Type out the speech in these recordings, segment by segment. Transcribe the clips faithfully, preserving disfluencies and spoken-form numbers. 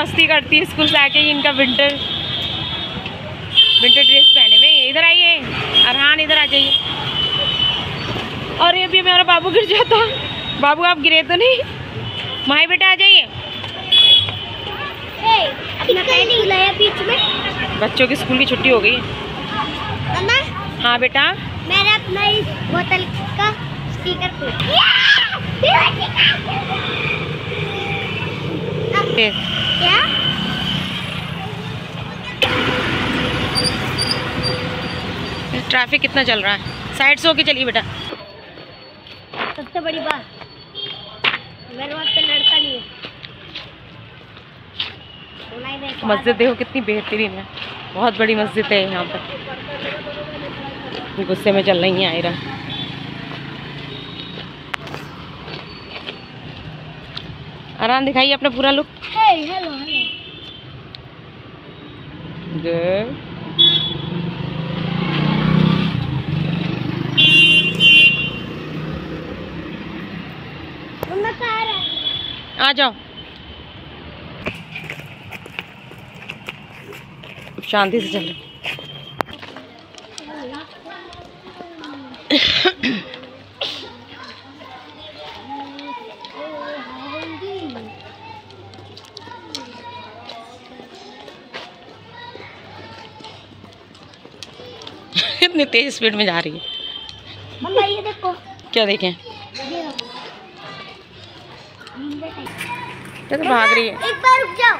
मस्ती करती है स्कूल से आके। इनका विंटर विंटर ड्रेस पहने हुए। इधर आइए अरहान, इधर आ जाइए। और ये भी मेरा बाबू गिर जाता। बाबू आप गिरे तो नहीं? माही बेटा आ जाइए। बीच में बच्चों की स्कूल की छुट्टी हो गई है। हाँ बेटा, मैंने अपना इस बोतल का स्टिकर क्या? ट्रैफिक कितना चल रहा है? साइड से होके चलिए बेटा। सबसे बड़ी बात, मेरे वहाँ पे लड़का नहीं है। मस्जिद देखो कितनी बेहतरीन है, बहुत बड़ी मस्जिद है यहाँ पर। गुस्से में चल रही है आयरा। आराम दिखाइए अपना पूरा लुक। Hello hello good. आ जाओ, शांति से चलो। इतनी तेज स्पीड में जा रही है। मम्मा ये देखो। क्या देखें? ये तो भाग रही है। एक बार रुक जाओ।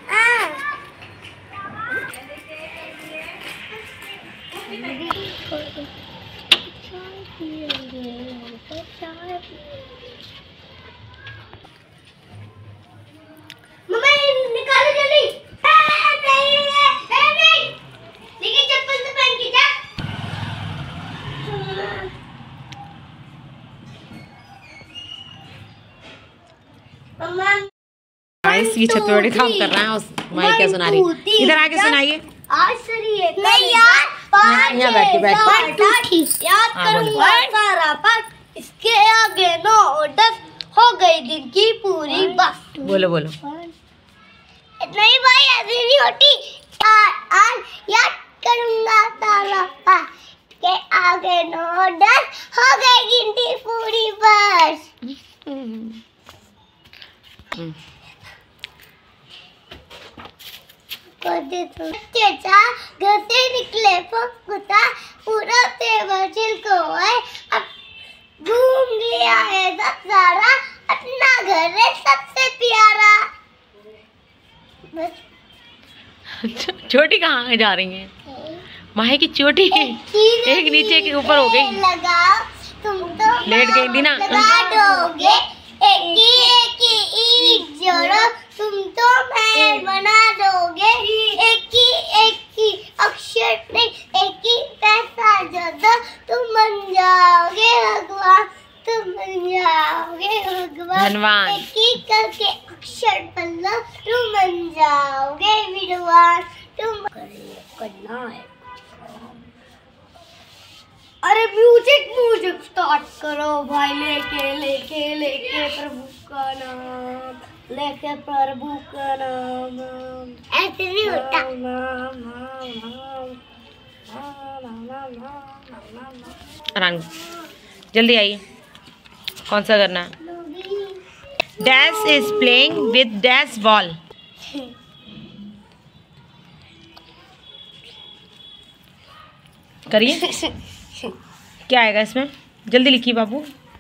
मम्मा निकालो जल्दी। नहीं नहीं, लेकिन चप्पल से पहन के जा। मम्मा ये छत पे बड़े काम कर रहा है। माई क्या सुना रही? इधर आके सुनाइए। आज सही है नहीं यार, पाँच यहाँ बैठ के बैठ याद करूंगा सारा पाठ। इसके आगे नौ और दस हो गई दिन की पूरी बस। बोलो बोलो। नहीं भाई ऐसी नहीं होती। आज याद करूंगा सारा पाठ के आगे नौ और दस हो गई गिनती पूरी बस। चचा घर से निकले फकुता पूरा तेवर छिलको है। अब घूम लिया है सब सारा, अपना घर है सबसे प्यारा। बस। चोटी कहाँ जा रही है? माही की चोटी एक नीचे के ऊपर हो गई। लगाओ तुम तो लेट गई थी ना। लगा दोगे एक ही एक ही ईंट जोड़ो तुम तो महल बना दोगे। एक ही एक ही अक्षर नहीं, एक ही पैसा जो दो तुम बन जाओगे भगवान, तुम बन जाओगे भगवान। धनवान। एक ही करके अक्षर बदलो तुम बन जाओगे विद्वान। तुम करना है। अरे म्यूजिक म्यूजिक स्टार्ट करो भाई। लेके लेके लेके प्रभु का नाम, लेके प्रभु का नाम। ऐसे नहीं होता। रंग जल्दी आइए। कौन सा करना है? Dash is playing with dash ball. करिए। क्या आएगा इसमें? जल्दी लिखिए बाबू।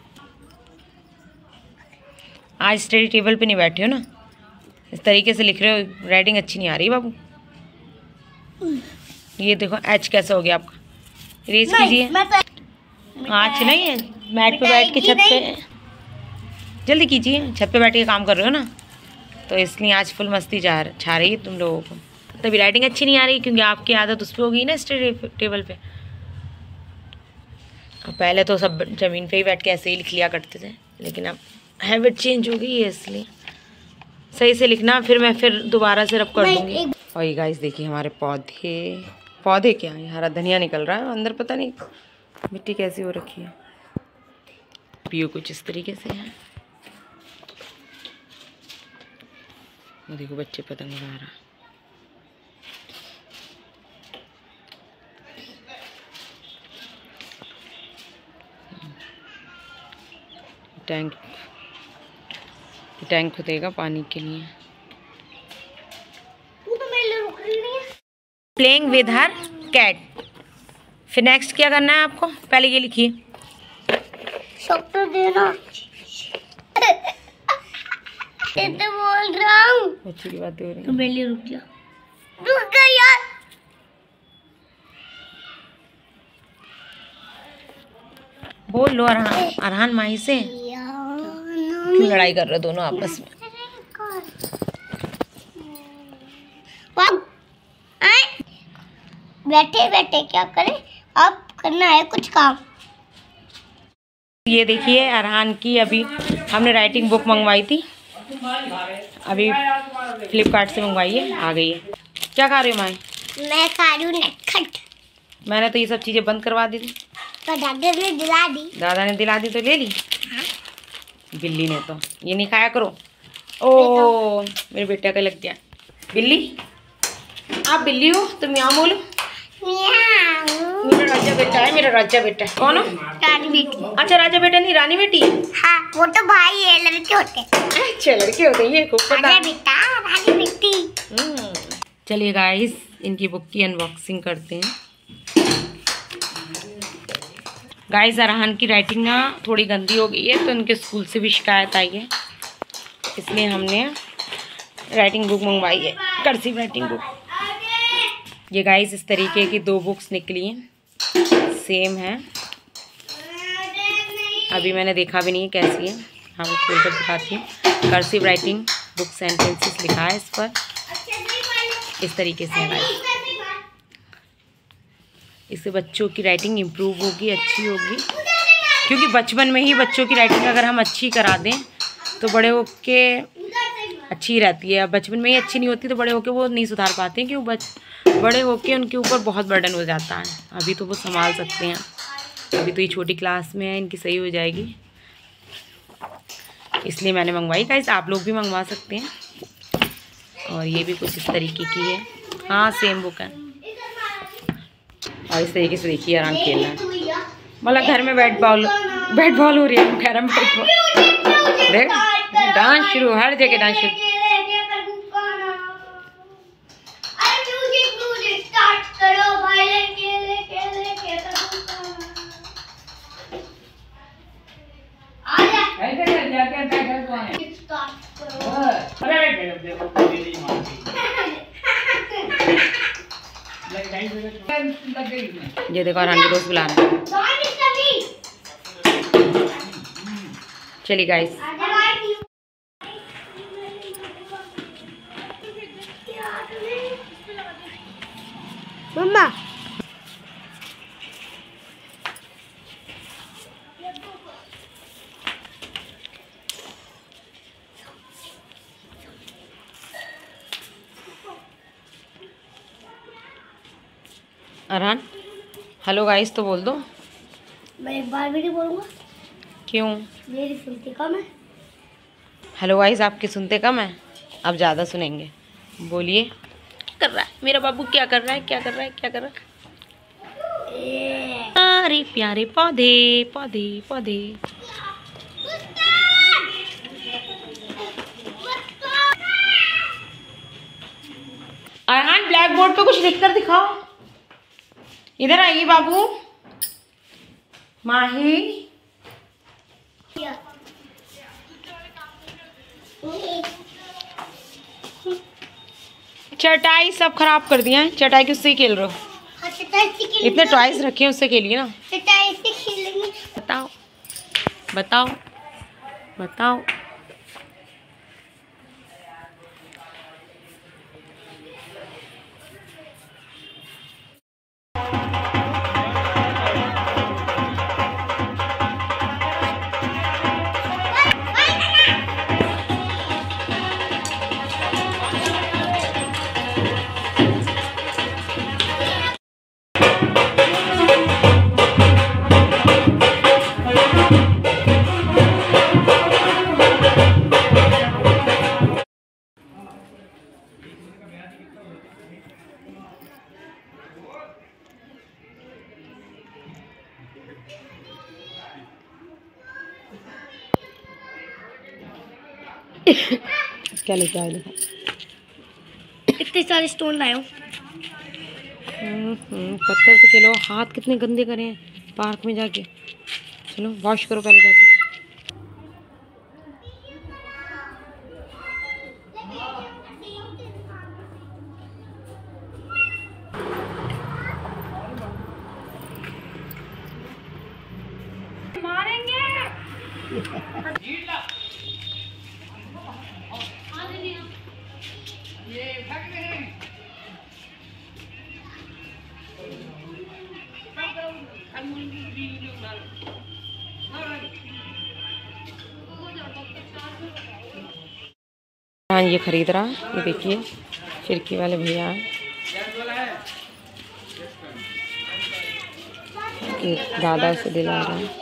आज स्टडी टेबल पे नहीं बैठे हो ना, इस तरीके से लिख रहे हो। राइटिंग अच्छी नहीं आ रही बाबू। ये देखो एच कैसा हो गया आपका। इरेज कीजिए। आज नहीं है, मैट पे बैठ के छत पे जल्दी कीजिए। छत पे बैठ के काम कर रहे हो ना, तो इसलिए आज फुल मस्ती जा छा रही है तुम लोगों को। तभी राइटिंग अच्छी नहीं आ रही, क्योंकि आपकी आदत उस पर हो गई ना स्टडी टेबल पे। पहले तो सब ज़मीन पे ही बैठ के ऐसे ही लिख लिया करते थे, लेकिन अब हैबिट चेंज हो गई है, इसलिए सही से लिखना। फिर मैं फिर दोबारा से रब कर दूँगी। और ये गाइस देखिए हमारे पौधे पौधे क्या है, हरा धनिया निकल रहा है अंदर, पता नहीं मिट्टी कैसी हो रखी है। व्यू कुछ इस तरीके से है। और देखो बच्चे पतंग उड़ा रहा। टैंक टैंक खुदेगा पानी के लिए। Playing with her cat. फिर नेक्स्ट क्या करना है आपको? पहले ये लिखिए। तो देना। ये तो बोल रहा हूँ। अच्छी की बातें हो रही हैं। तो मेरे लिए रुक जा। रुक जा यार। बोल लो अरहान। अरहान माही से क्यों लड़ाई कर रहे हो दोनों आपस में? बैठे बैठे क्या करें, अब करना है कुछ काम। ये देखिए अरहान की अभी हमने राइटिंग बुक मंगवाई थी, अभी फ्लिपकार्ट से मंगवाई है, आ गई है। क्या खा रहे हो माई? मैं खा रही हूँ नटखट। मैंने तो ये सब चीज़ें बंद करवा दी थी, तो दादा ने दिला दी। दादा ने दिला दी तो ले ली। हाँ? बिल्ली ने तो ये नहीं खाया करो। ओ मेरे बेटे का लग गया। बिल्ली, आप बिल्ली हो तो म्याऊ बोलो। मेरा राजा बेटा है, मेरा राजा बेटा। कौन हो? रानी बेटी। अच्छा राजा बेटा नहीं रानी बेटी। हाँ वो तो भाई है, लड़के होते हैं। अच्छा लड़के होते हैं, ये खूब पता। राजा बेटा रानी बेटी। चलिए गाइस इनकी बुक की अनबॉक्सिंग करते हैं। गाइस अरहान की राइटिंग ना थोड़ी गंदी हो गई है, तो इनके स्कूल से भी शिकायत आई है, इसलिए हमने राइटिंग बुक मंगवाई है, कर्सिव राइटिंग बुक। ये गाइस इस तरीके की दो बुक्स निकली हैं, सेम है। अभी मैंने देखा भी नहीं है कैसी है, हाँ मैं खोल कर दिखाती हूँ। कर्सिव राइटिंग बुक सेंटेंसेस लिखा है इस पर, इस तरीके से है गाइस। इससे बच्चों की राइटिंग इम्प्रूव होगी, अच्छी होगी, क्योंकि बचपन में ही बच्चों की राइटिंग अगर हम अच्छी करा दें तो बड़े होके अच्छी रहती है। अब बचपन में ही अच्छी नहीं होती तो बड़े होके वो नहीं सुधार पाते हैं, क्योंकि बच बड़े होके उनके ऊपर बहुत बर्डन हो जाता है। अभी तो वो संभाल सकते हैं, अभी तो ये छोटी क्लास में है, इनकी सही हो जाएगी, इसलिए मैंने मंगवाई। गाइस आप लोग भी मंगवा सकते हैं। और ये भी कुछ इस तरीके की है, हाँ सेम बुक है। और इस तरीके से देखिए आराम खेलना है, मतलब घर में बैट बॉल बैट बॉल हो रही है, कैरम बैट बॉल। देख डांस शुरू, हर जगह डांस शुरू। ये देखो अरहान की दोस्त बुला रहा है। चलिए guys mamma Arhan hello guys तो बोल दो। मैं एक बार भी नहीं बोलूँगा। क्यों? मेरी सुनती कम है। हेलो गाइस आपके सुनते कम है, अब ज़्यादा सुनेंगे। बोलिए कर रहा है मेरा बाबू, क्या कर रहा है, क्या कर रहा है, क्या कर रहा है? अरे प्यारे पौधे पौधे पौधे। अरहान ब्लैक बोर्ड पे कुछ लिख कर दिखाओ। इधर आइए बाबू। माही चटाई सब खराब कर दिया है। चटाई किससे खेल रहे हो? इतने टॉयज रखे हैं उससे खेलिए ना। चटाई से खेलेंगे। बताओ बताओ बताओ। क्या लेके आए देखो, इतने सारे स्टोन लाए हो। पत्थर से खेलो, हाथ कितने गंदे करे हैं पार्क में जाके। चलो वॉश करो पहले जाके। हाँ ये खरीद रहा, ये देखिए खिड़की वाले भैया एक दादा से दिला रहा है।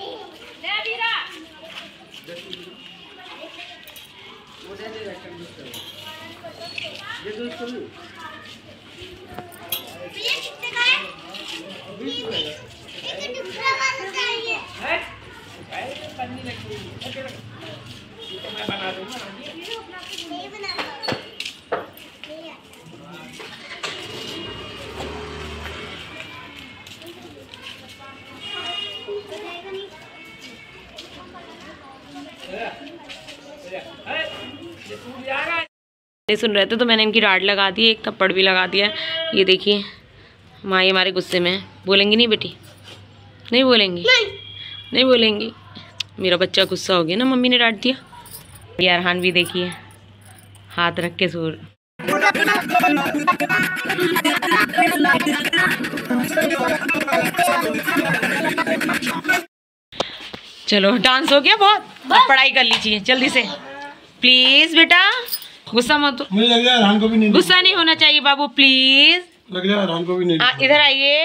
नहीं सुन रहे थे तो मैंने इनकी डांट लगा दी, एक थप्पड़ भी लगा दिया। ये देखिए माँ हमारे गुस्से में है। बोलेंगी नहीं बेटी? नहीं बोलेंगी? नहीं, नहीं बोलेंगी। मेरा बच्चा गुस्सा हो गया ना, मम्मी ने डांट दिया। ये अरहान भी देखिए हाथ रख के सो। चलो डांस हो गया बहुत, अब पढ़ाई कर लीजिए जल्दी से प्लीज बेटा। गुस्सा मत, मुझे लग रहा है अरहान को भी नहीं, गुस्सा नहीं होना चाहिए बाबू प्लीज। लग रहा है अरहान को भी नहीं। आ, इधर आइए।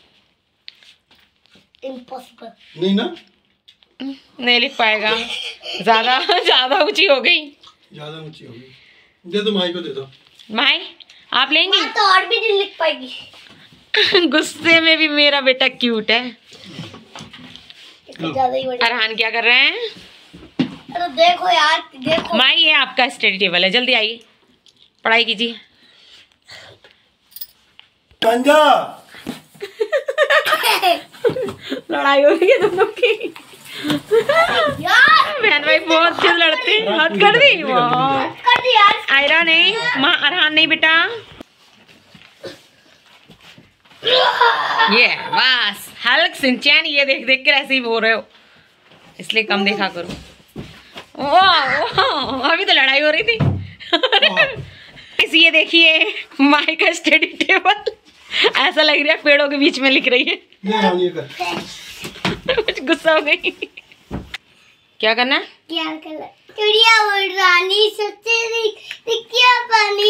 इम्पॉसिबल नहीं ना, नहीं लिख पाएगा, ज्यादा ज्यादा ऊंची हो गई, ज्यादा ऊंची हो गई। दे दो माई को, दे दो। माई आप लेंगी तो और भी नहीं लिख पाएगी। गुस्से में भी मेरा बेटा क्यूट है। ज्यादा ही अरहान क्या कर रहे हैं? तो देखो यार देखो। माई ये आपका स्टडी टेबल है, जल्दी आइए पढ़ाई कीजिए। लड़ाई हो रही है तुम लोग की। यार बहन भाई बहुत चिल लड़ते हैं। हद कर दी, कर दी यार। आयरा नहीं, माँ अरहान नहीं बेटा। ये बस हल्क सिंचैन ये देख देख कर ऐसे ही बोल रहे हो, इसलिए कम देखा करो। वाह वाह अभी तो लड़ाई हो रही थी। ये देखिए माई का स्टडी टेबल, ऐसा लग रहा है पेड़ों के बीच में लिख रही है। गुस्सा हो गई। क्या करना? क्या करना? चिड़िया उड़ रानी सच्चे क्या पानी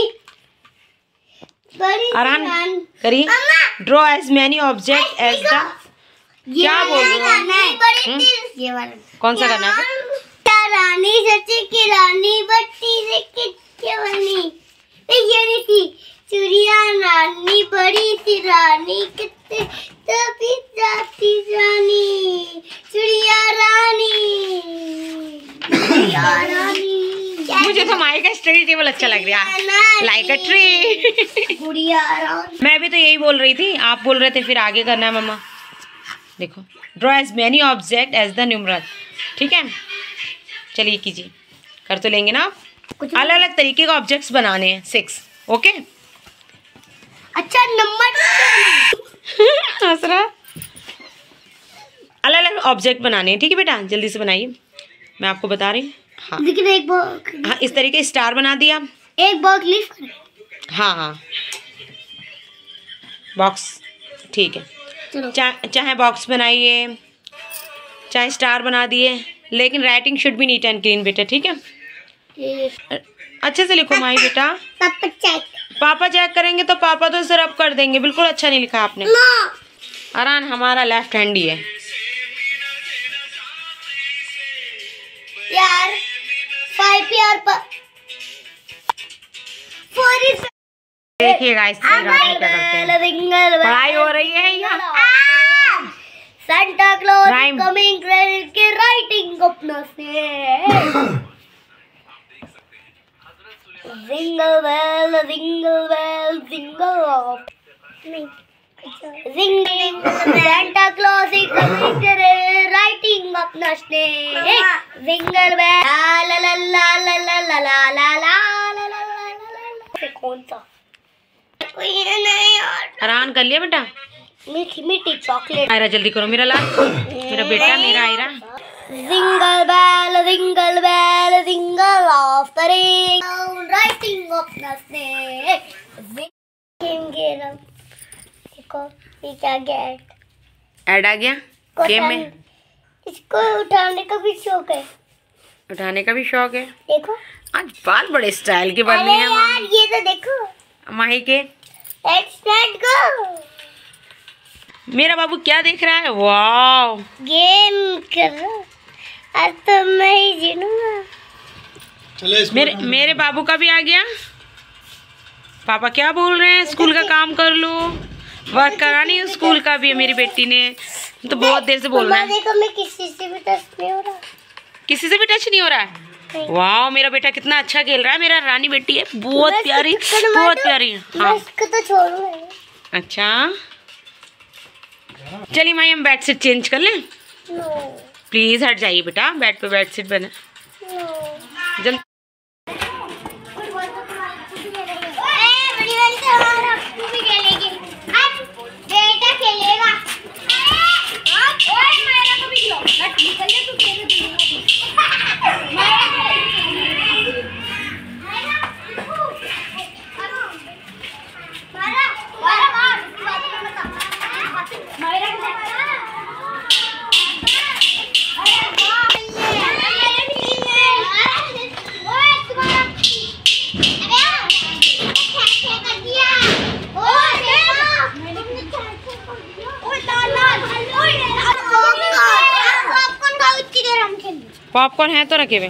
बड़ी अरहान करिए। Draw as many object as the, क्या बोल रहे हो? ये वाला कौन सा करना है? रानी सच्ची की रानी बट्टी से कितने बनी, ये नहीं थी चिड़िया रानी बड़ी सी रानी कितने तभी जाती रानी चिड़िया रानी चिड़िया रानी। मुझे तो माई का स्टडी टेबल अच्छा लग रहा है, लाइक अ ट्री। मैं भी तो यही बोल रही थी, आप बोल रहे थे फिर आगे करना है मम्मा। देखो draw as many object as the numeral, ठीक है चलिए कीजिए। कर तो लेंगे ना आप? अलग अलग तरीके के ऑब्जेक्ट्स बनाने हैं, सिक्स। ओके अच्छा नंबर हंस रहा। अलग अलग ऑब्जेक्ट बनाने हैं, ठीक है बेटा जल्दी से बनाइए, मैं आपको बता रही हूँ। हाँ लेकिन एक बॉक्स, हाँ इस तरीके स्टार बना दिया। एक बॉक्स लिफ्ट, हाँ हाँ बॉक्स ठीक है। चलो चा, चाहे बॉक्स बनाइए चाहे स्टार बना दिए, लेकिन writing should be neat and clean बेटा, ठीक है अच्छे से लिखो माई बेटा। पापा चेक, पापा चेक करेंगे तो पापा तो इसे रब कर देंगे, बिल्कुल अच्छा नहीं लिखा आपने। अरहान हमारा लेफ्ट हैंड ही है यार। फाइव यार देखिए गाइस क्या करते हैं, पढ़ाई हो रही है यहाँ। Santa Claus Rhyme. Coming credit के राइटिंग अपना से jingle bell jingle bell jingle off नहीं jingle Santa Claus is coming writing अपना स्नेह जिंगल बेल ला ला ला ला ला ला ला ला ला ला कौन सा कोई नहीं यार। आराम कर लिया बेटा। मीठी मीठी चॉकलेट। आयरा जल्दी करो मेरा लाल, मेरा बेटा, मेरा Aira. Jingle bell jingle bell jingle off the ring writing off the snake game game देखो ये क्या गेट ऐड आ गया गेम में। इसको उठाने का भी शौक है। उठाने का भी शौक है। देखो आज बाल बड़े स्टाइल के बने हैं यार, ये तो देखो माही के। Let's let go. मेरा बाबू क्या देख रहा है? वाव गेम कर रहा। आज तो मैं ही जीतूंगा। मेरे मेरे बाबू का भी आ गया। पापा क्या बोल रहे हैं? स्कूल का काम कर लो, वर्क करा नहीं स्कूल का भी है मेरी बेटी ने, तो बहुत देर से बोल रहा है। देखो मैं किसी से भी टच नहीं हो रहा। किसी से भी टच नहीं हो रहा है। वाह मेरा बेटा कितना अच्छा खेल रहा है। मेरा रानी बेटी है, बहुत प्यारी, बहुत प्यारी। हाँ इसको तो छोड़ो। अच्छा चलिए माई हम बेड शीट चेंज कर लें। प्लीज हट जाइए बेटा, बेड पे बेड शीट बने जल्दी। बेटा खेलेगा। पॉपकॉर्न है तो रखे हुए।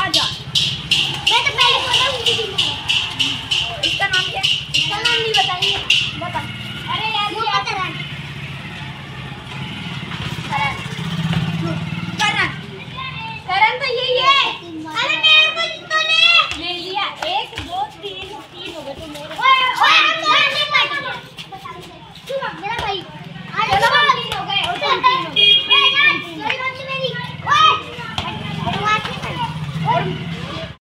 इसका नाम क्या? इसका नाम नहीं बताइए।